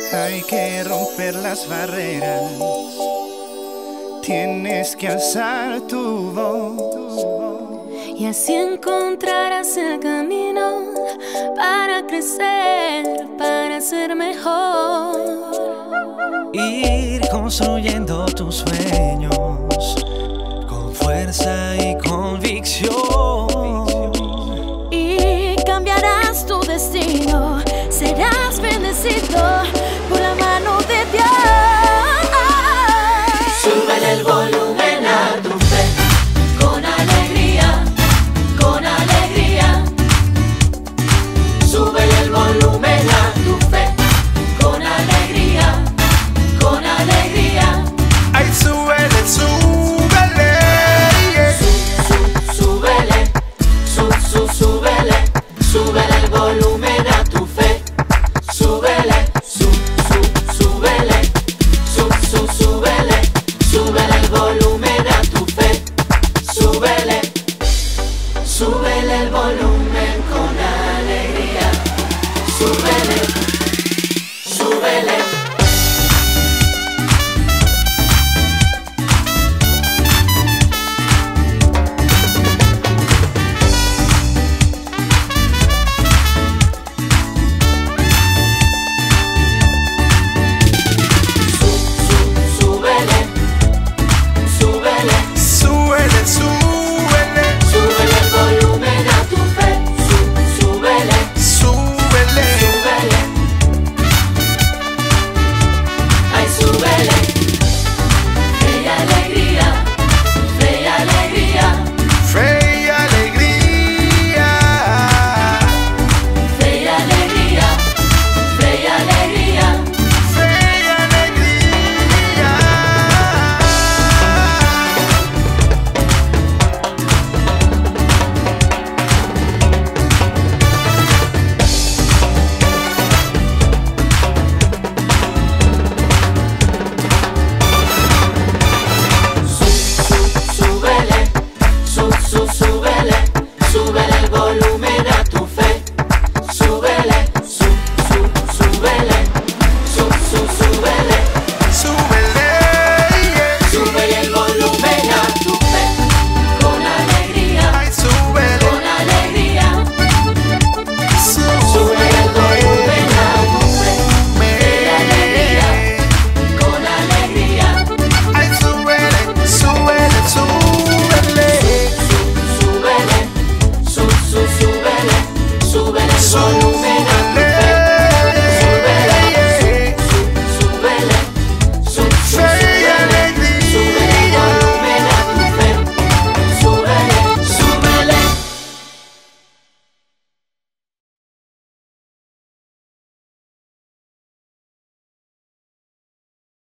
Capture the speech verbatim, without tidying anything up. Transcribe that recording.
Hay que romper las barreras, tienes que alzar tu voz y así encontrarás el camino para crecer, para ser mejor. Ir construyendo tus sueños con fuerza y convicción, y cambiarás tu destino, serás bendecido por la mano de Dios. Súbele el volumen a tu fe, con alegría, con alegría. Súbele el volumen a tu fe, con alegría, con alegría. Ay, súbele, súbele, yeah. Sú, sú, súbele, sú, sú, súbele, súbele el volumen a tu fe. Súbele, sú, sú, súbele, sú, sú, súbele, súbele el volumen a tu fe. Súbele, súbele el volumen con alegría. Súbele